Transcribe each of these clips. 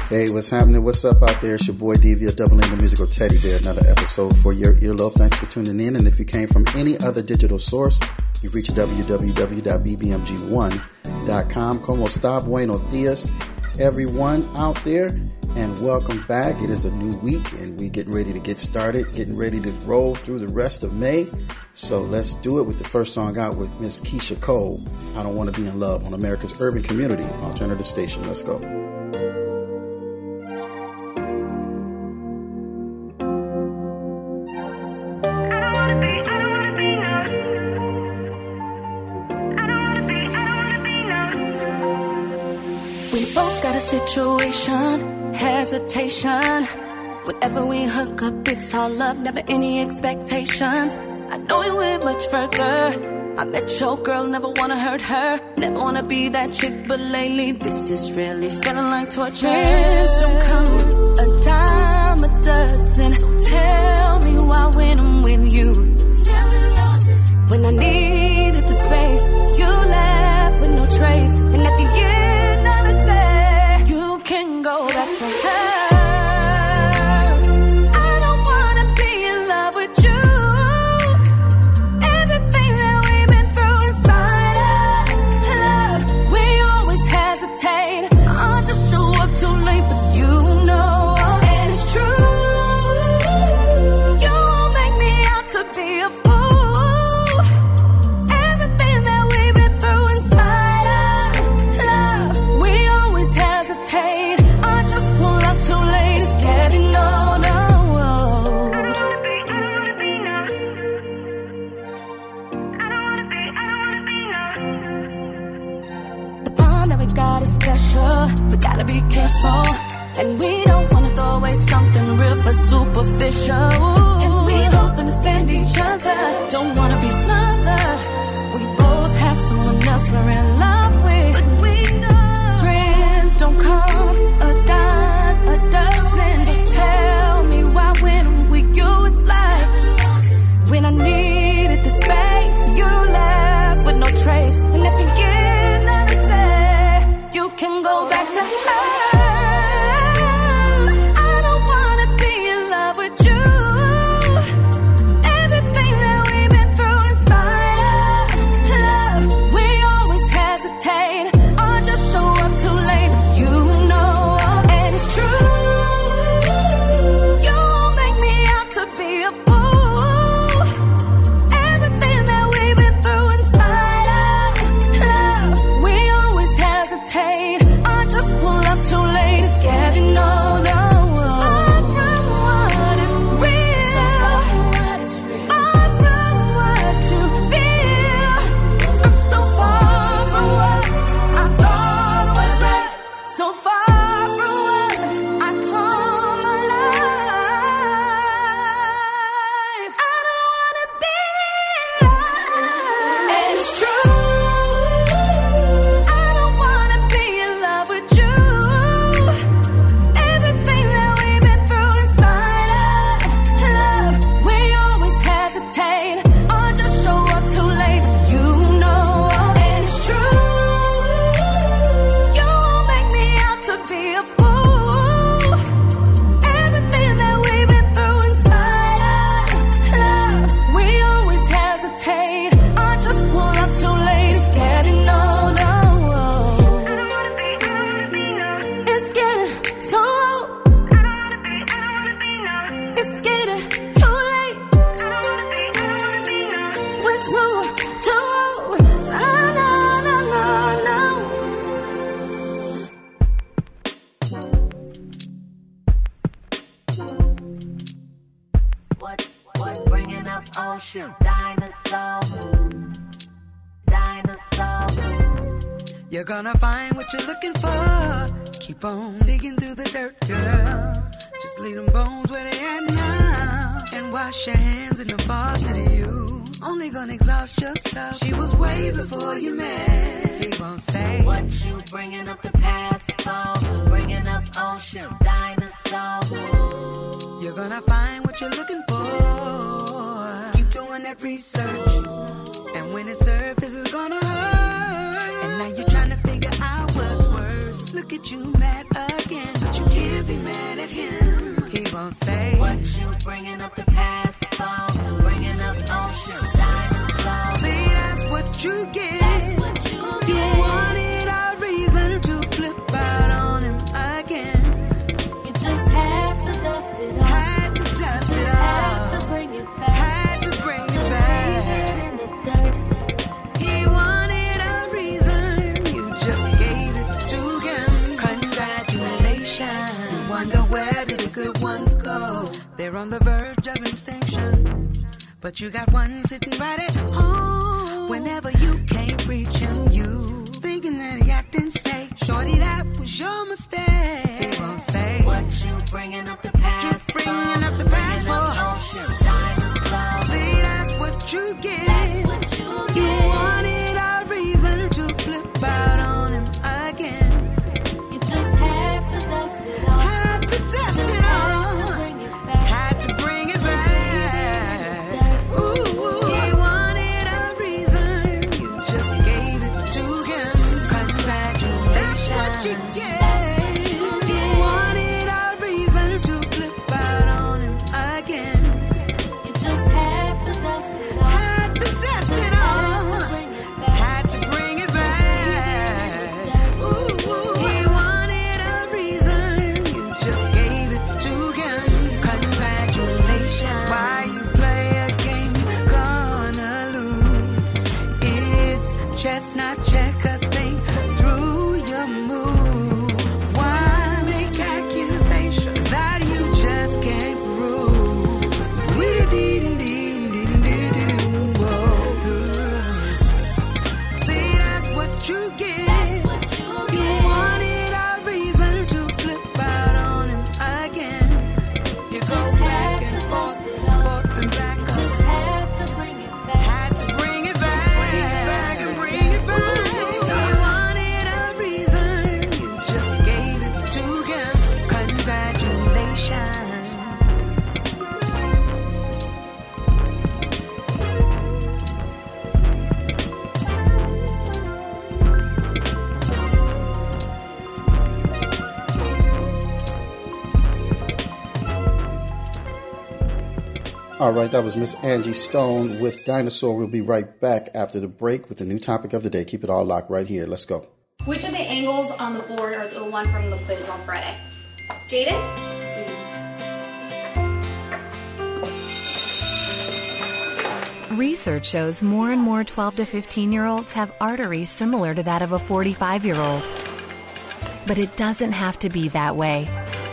Hey, what's happening? What's up out there? It's your boy Devia, doubling the musical teddy bear. Another episode for your earlobe. Thanks for tuning in. And if you came from any other digital source, you reach www.bbmg1.com. Como está? Buenos dias, everyone out there. And welcome back. It is a new week, and we're getting ready to get started, getting ready to roll through the rest of May. So let's do it with the first song out with Miss Keisha Cole, I Don't Want to Be in Love, on America's Urban Community Alternative Station. Let's go. We both got a situation, hesitation. Whenever we hook up, it's all love, never any expectations. I know we went much further. I met your girl, never wanna hurt her, never wanna be that chick, but lately this is really feeling like torture. Friends don't come a dime a dozen, so tell me why when I'm with you, smelling roses. When I needed the space, you left with no trace, and at the end of the day, you can go back to her. We gotta be careful, and we don't wanna throw away something real for superficial. And we both understand each other, don't wanna be smothered. We both have someone else we're in love with, but we know friends don't come a dime a dozen. So tell me why when I'm with you it's like when I needed the space, you left with no trace, and at the end of the day, you can go back to her. I don't wanna be in love with you. Everything that we've been through in spite of love, we always hesitate or just show up too late. You know, and it's true. You won't make me out to be a fool. Everything that we've been through in spite of love, we always hesitate. Just pull up too late, scared to know, no. Far from what is real, far from what you feel. I'm so far from what I thought was right, so far from what I call my life. I don't wanna be alive, and it's true. What bringing up ocean? Dinosaur. You're gonna find what you're looking for. Keep on digging through the dirt, girl. Just leave them bones where they at now, and wash your hands in the faucet. You only gonna exhaust yourself. She was way before you met. He won't say what you bringing up the past for. Bringing up ocean. Dinosaur. You're gonna find what you're looking for. Keep doing that research, and when it surfaces, it's gonna hurt. And now you're trying to figure out what's worse. Look at you mad again, but you can't. you'll be mad at him. He won't say, what you bringing up the past for? Bringing up ocean dinosaurs. See, that's what you get. That's what you You get. wanted a reason to flip out on him again. You just had to dust it off. Had to dust it Had to off. bring it back. Had to bring it Leave back. it in the dirt. He wanted a reason and you just gave it to him. Congratulations. You wonder where did the good ones go? They're on the verge of extinction. But you got one sitting right at home. Whenever you can't reach him, you thinking that he acting snake. Shorty, that was your mistake. He won't say, What you bringing up the past You bringing up the past Bringing up for? ocean dinosaurs. see, that's what you get. That's what you You get. wanted a reason to flip out on him again. You just had to dust it off. Had to dust it Had to off. bring it back. Had to bring it back. Ooh, he wanted a reason and you just gave it to him. Congratulations. That's what you get. That's what you get. Wanted a reason to flip out on him again. You just had to dust it off. Had to dust it Had to off. bring it back. Had to bring it back. Ooh, he wanted a reason and you just gave it to him. Congratulations. Why you play a game you're gonna lose? It's chestnut checkers, think through your move. Why make accusations that you just can't prove? See, that's what you get. That's what you You get. wanted a reason to flip out on him again. You go Just back had and to forth, dust it off. forth and back. You just had to bring it back. Had to bring it back and bring it back. You wanted a reason and you just gave it to him. Congratulations. All right, that was Miss Angie Stone with Dinosaur. We'll be right back after the break with the new topic of the day. Keep it all locked right here. Let's go. Which of the angles on the board are the one from the quiz on Friday? Jaden? Research shows more and more 12 to 15-year-olds have arteries similar to that of a 45-year-old. But it doesn't have to be that way.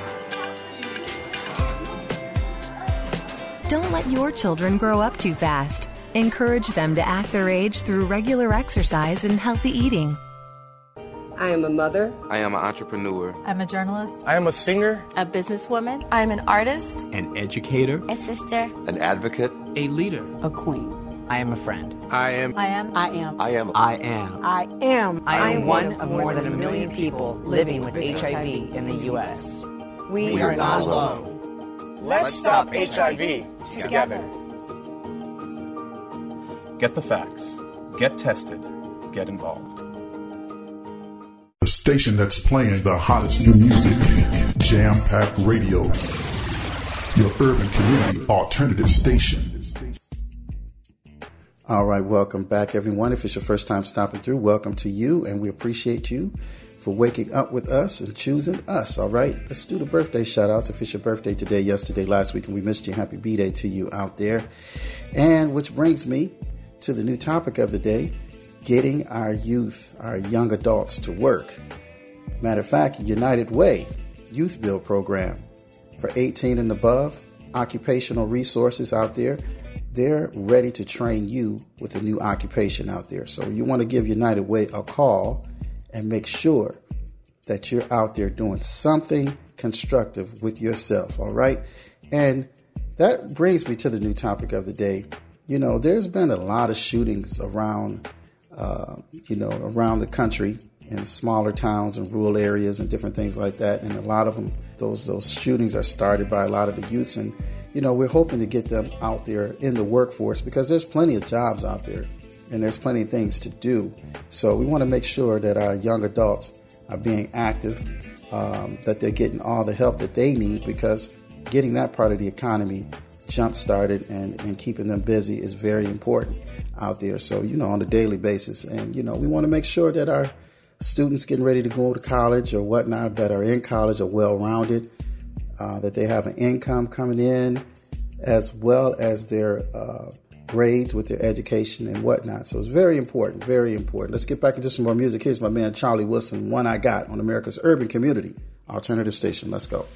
Don't let your children grow up too fast. Encourage them to act their age through regular exercise and healthy eating. I am a mother. I am an entrepreneur. I'm a journalist. I am a singer. A businesswoman. I'm an artist. An educator. A sister. An advocate. A leader. A queen. I am a friend. I am. I am. I am. I am. I am one of more than 1 million people living with HIV in the U.S. We are not alone. Let's stop HIV together. Get the facts. Get tested. Get involved. The station that's playing the hottest new music, Jam Pack Radio, your urban community alternative station. All right, welcome back, everyone. If it's your first time stopping through, welcome to you, and we appreciate you for waking up with us and choosing us. All right, let's do the birthday shout-outs. If it's your birthday today, yesterday, last week, and we missed you, happy B-Day to you out there. And which brings me to the new topic of the day, getting our youth, our young adults to work. Matter of fact, United Way Youth Build Program for 18 and above, occupational resources out there. They're ready to train you with a new occupation out there. So you want to give United Way a call and make sure that you're out there doing something constructive with yourself, all right? And that brings me to the new topic of the day. You know, there's been a lot of shootings around, around the country in smaller towns and rural areas and different things like that. And a lot of them, those shootings are started by a lot of the youths. And, you know, we're hoping to get them out there in the workforce because there's plenty of jobs out there and there's plenty of things to do. So we want to make sure that our young adults are being active that they're getting all the help that they need, because getting that part of the economy jump-started and keeping them busy is very important out there. So, on a daily basis. And, we want to make sure that our students getting ready to go to college or whatnot that are in college are well-rounded, that they have an income coming in, as well as their grades with their education and whatnot. So it's very important, very important. Let's get back into some more music. Here's my man Charlie Wilson, One I Got, on America's Urban Community Alternative Station. Let's go.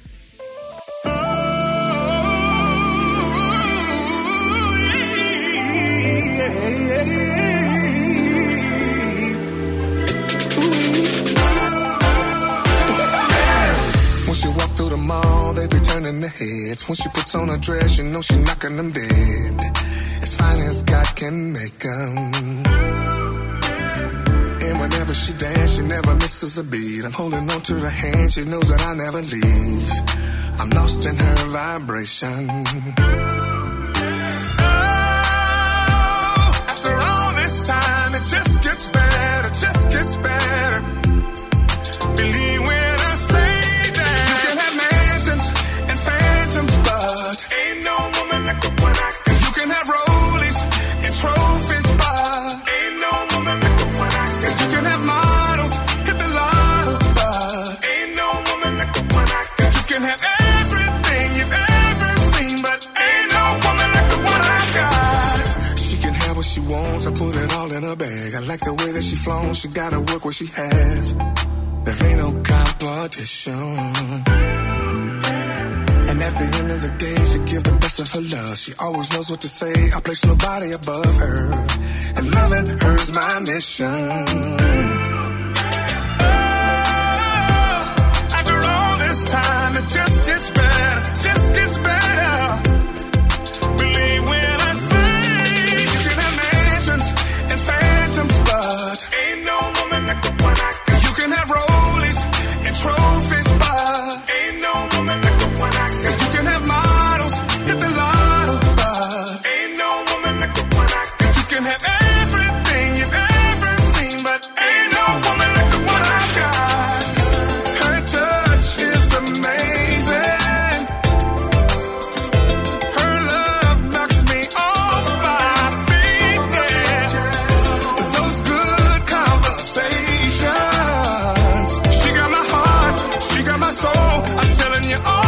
Through the mall, they be turning their heads. When she puts on a dress, you know she knocking them dead. As fine as God can make them. And whenever she dance, she never misses a beat. I'm holding on to her hand, she knows that I'll never leave. I'm lost in her vibration. Oh, after all this time, it just gets better, just gets better. Believe when I say ain't no woman like the one I got. You can have rollies and trophies, but ain't no woman like the one I got. You can have models, hit the lotto, but ain't no woman like the one I got. You can have everything you've ever seen, but ain't no woman like the one I got. She can have what she wants, I put it all in her bag. I like the way that she flows, she gotta work what she has. There ain't no competition. And at the end of the day, she gives the best of her love. She always knows what to say. I place nobody above her, and loving her's my mission. Oh, after all this time, it just gets better, just gets better. Believe when I say you can have mansions and phantoms, but ain't no woman like the one I got. You can have rollies and trophies, but ain't no woman like the one I got. You can have models, hit the lotto, but ain't no woman like the one I got. You can have everything you've ever seen, but ain't no woman like the one I got. Her touch is amazing. Her love knocks me off my feet, yeah. Those good conversations. She got my heart, she got my soul. I'm telling you all.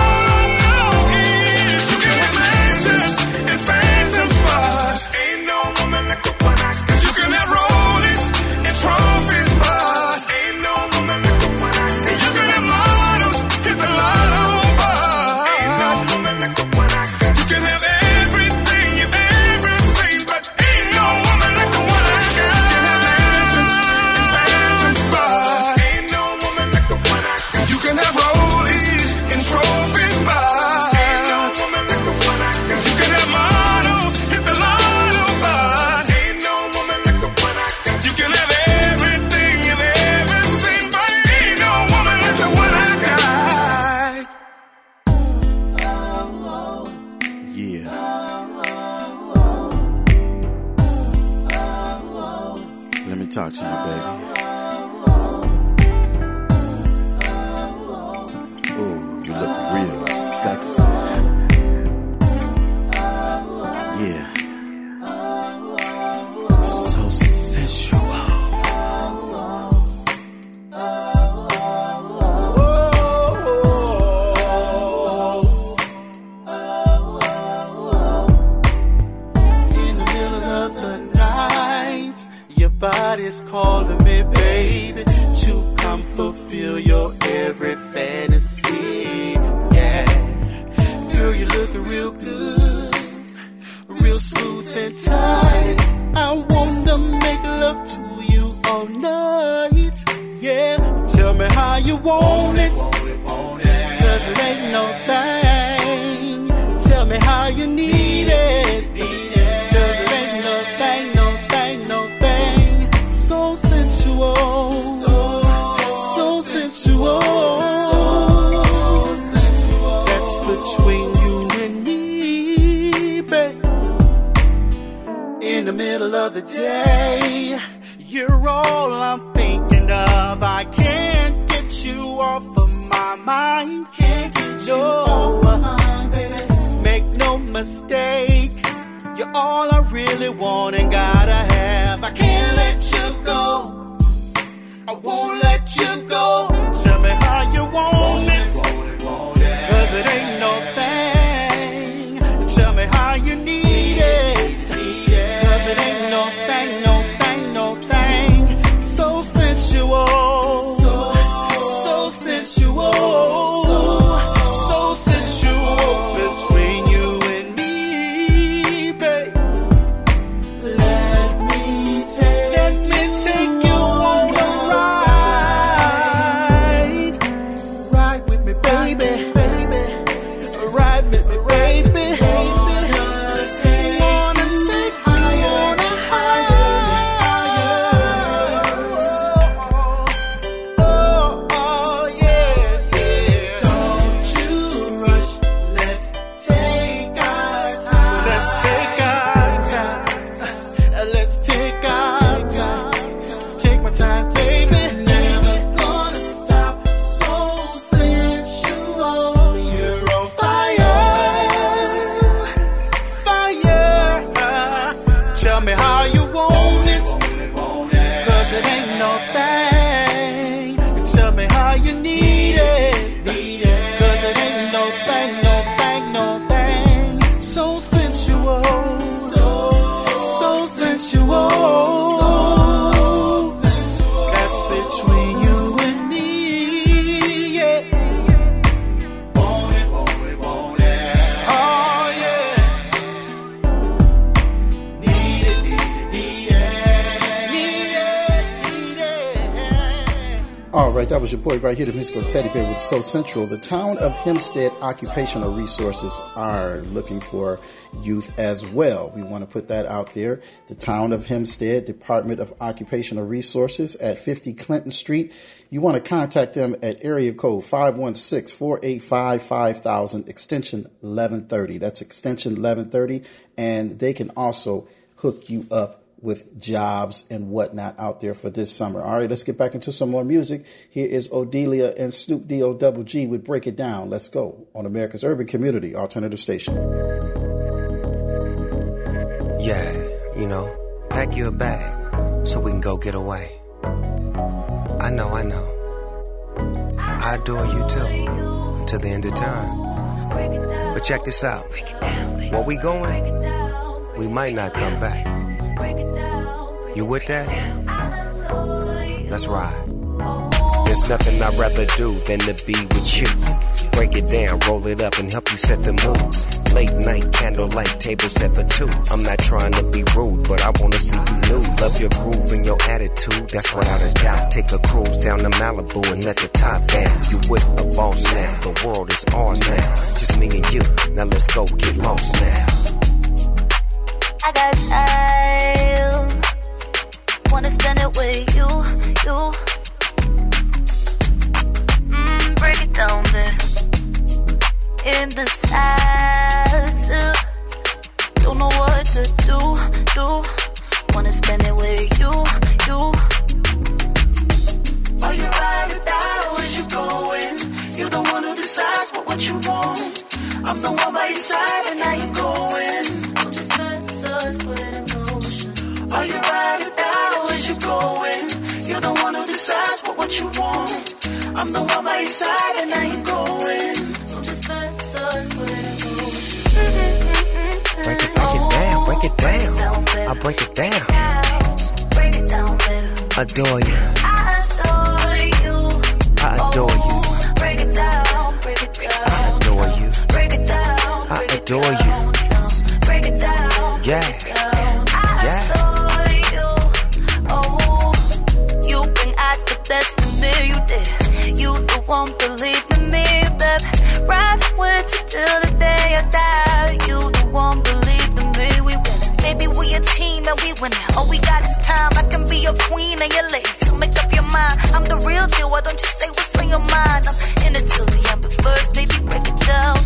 Talk to you, baby. Ooh, you look real sexy. Yeah. So sensual. In the middle of the night, your body's calling me, baby, to come fulfill your every fantasy. Yeah, girl, you're looking real good, real smooth and tight. I wanna make love to you all night. Yeah, tell me how you want it, 'cause it ain't no thing. Tell me how you need it, 'cause it ain't no thing, no thing, no thing. So sensual, so sensual. That's between you and me, babe. In the middle of the day, you're all I'm thinking of. I can't get you off of my mind. Can't get you off my mind, baby. Make no mistake, you're all I really want and gotta have. I can't let you go, I won't let you go. Tell me how you want it, cause it ain't no thing. Tell me how you need it, cause it ain't no thing, no thing, no thing. So sensual, so sensual, so sensual between you and me, babe. Let me take you on a ride with me, baby, ride with me, baby. That was your boy right here, the musical Teddy Bear with So Central. The town of Hempstead Occupational Resources are looking for youth as well. We want to put that out there. The town of Hempstead Department of Occupational Resources at 50 Clinton Street. You want to contact them at area code 516-485-5000, extension 1130. That's extension 1130. And they can also hook you up with jobs and whatnot out there for this summer. All right, let's get back into some more music. Here is Odelia and Snoop D-O-double-G with Break It Down. Let's go on America's Urban Community Alternative Station. Yeah, you know, pack you a bag so we can go get away. I know. I adore you too, until the end of time. But check this out. Where we going, we might not come back. You with that? Let's ride. There's nothing I'd rather do than to be with you. Break it down, roll it up, and help you set the mood. Late night, candlelight, table set for two. I'm not trying to be rude, but I wanna see you new. Love your groove and your attitude, that's without a doubt. Take a cruise down to Malibu and let the top down. You with a boss now, the world is ours now. Just me and you, now let's go get lost now. I got time, wanna spend it with you. Break it down, babe. In the size, don't know what to do. Wanna spend it with you. Are you ride or die, or is you going? You're the one who decides what you want. I'm the one by your side, and now you're going. Don't just let us put it in motion. Are you ride or die, or is you going? You're the one who decides what you want. I'm the one by your side, and now you're going. So just let us put it in motion. Break it down, break it down. I'll break it down. Break it down, baby. Adore you. I adore you. Break it down, break it down. I adore you. Break it down, I adore you. break it down. Yeah. Best of me, you did. You the one believe in me, babe. Ride with you till the day I die. You the one believe in me, we win. Maybe we a team and we win. All we got is time. I can be your queen and your lady, so make up your mind. I'm the real deal. Why don't you say what's on your mind? I'm in it till the end, but first, baby, break it down.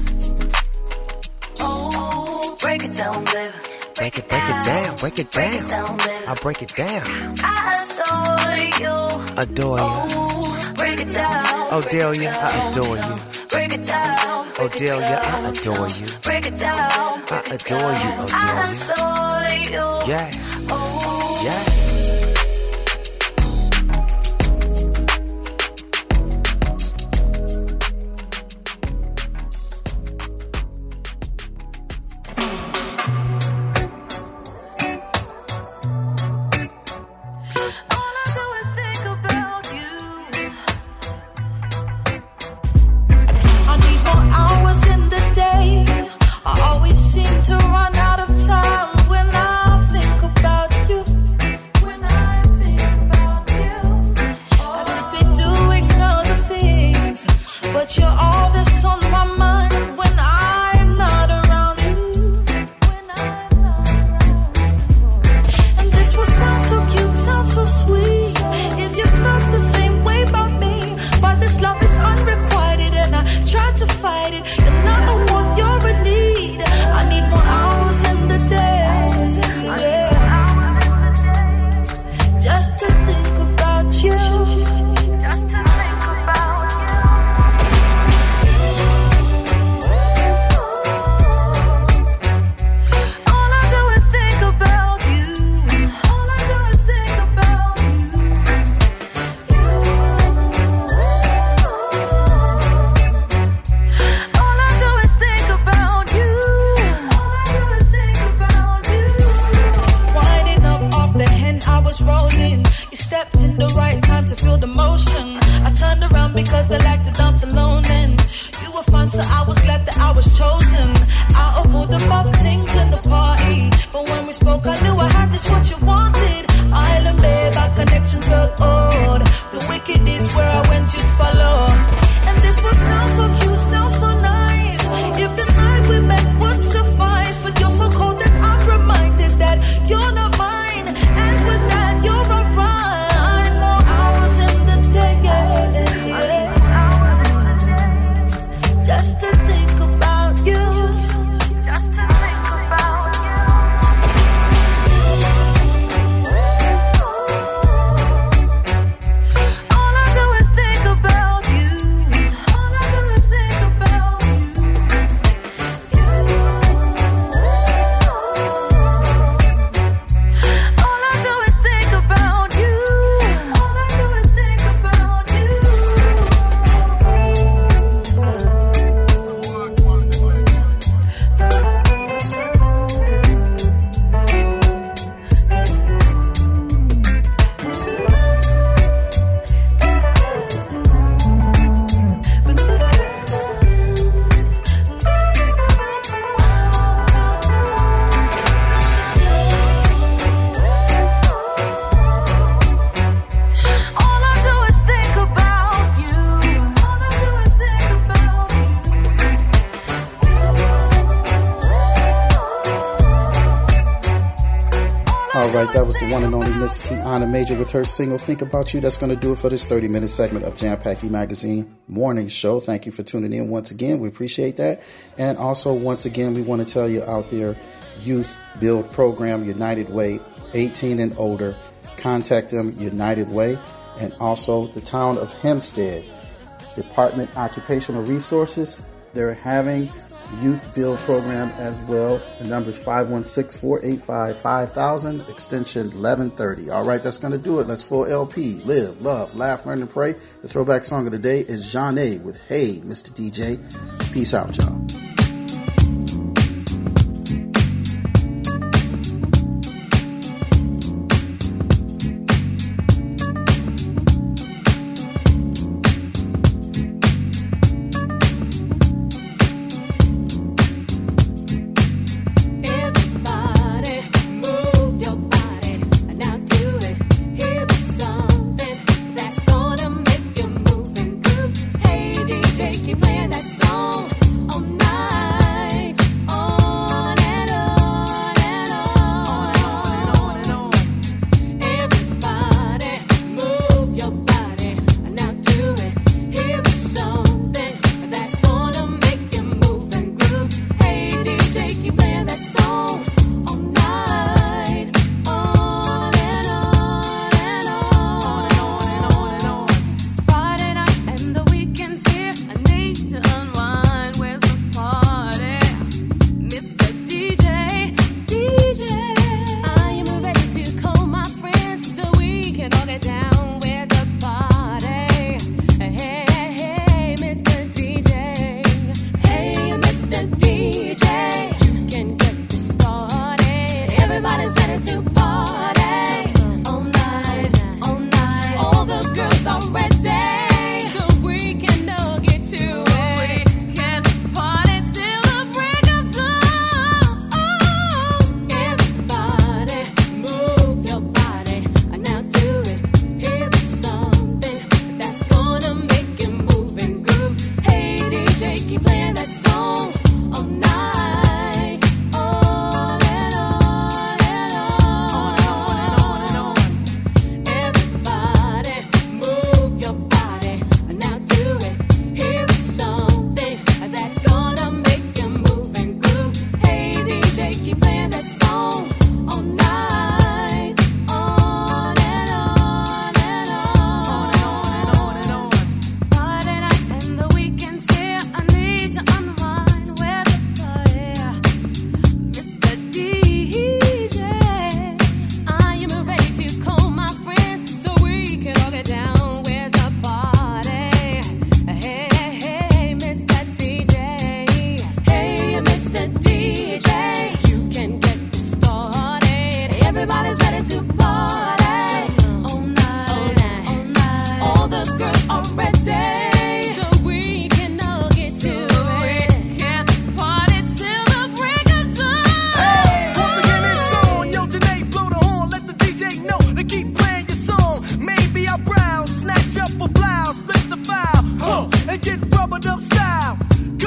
Oh, break it down, baby. Break it down, break it down. I'll break it down. I adore you. Adore you. Oh, break it down. Oh, Delia, I adore you. Break it down. Oh, Delia, I adore you. Break it down. I adore you, oh, Delia. I adore you. Yeah. Oh. Yeah. That was the one and only Miss Tiana Major with her single, Think About You. That's going to do it for this 30-minute segment of Jam Pack E-Magazine Morning Show. Thank you for tuning in once again. We appreciate that. And also, once again, we want to tell you out there, Youth Build Program, United Way, 18 and older. Contact them, United Way. And also, the town of Hempstead, Department Occupational Resources. They're having Youth Build Program as well. The number is 516-485-5000, extension 1130. All right, that's going to do it. Let's full LP. Live, love, laugh, learn, and pray. The throwback song of the day is Jeanne with Hey, Mr. DJ. Peace out, y'all. Keep playing that song. the week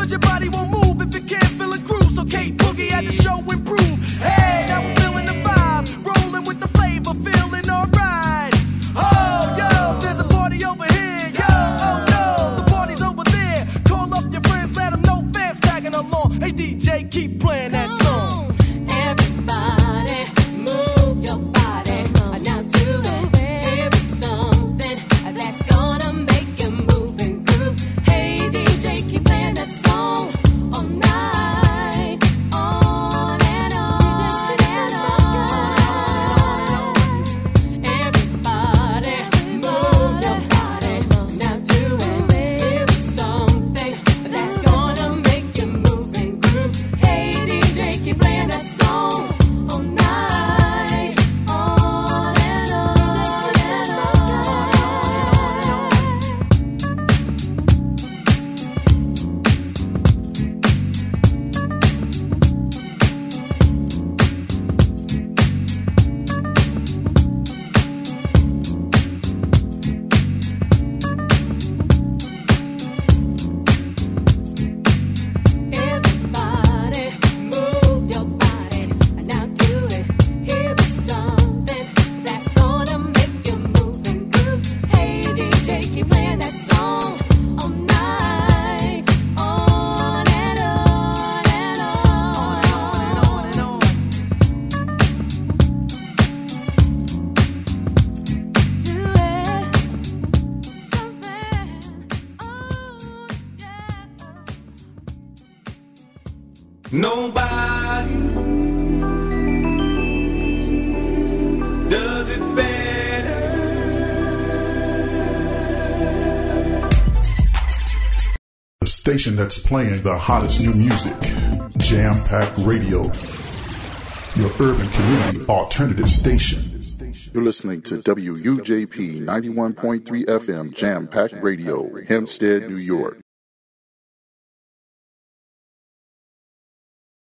Cause your body won't move if it can't feel a groove. So Kate Boogie had the show improve. Hey, now we're feeling the vibe, rolling with the flavor, feeling alright. Oh, yo, there's a party over here. Yo, oh no, the party's over there. Call up your friends, let them know fam's tagging along. Hey DJ, keep playing that song. Everybody, move your body. Now do it. Here is something that's gonna make you move and groove. Hey DJ, keep playing that song all night, on and on and on. Everybody, move your body. Now do it. Here is something that's gonna make you move and groove. Hey DJ, keep playing that song all night, on and on and on. Everybody, move your body. Now do it. Here is something that's gonna make you move and groove. Hey DJ, keep playing that song all night, on and on and on and on. Do it. Something. Oh yeah. Nobody does it better. The station that's playing the hottest new music. Jam Pack Radio. Your urban community alternative station. You're listening to WUJP 91.3 FM Jam Pack Radio, Hempstead, New York.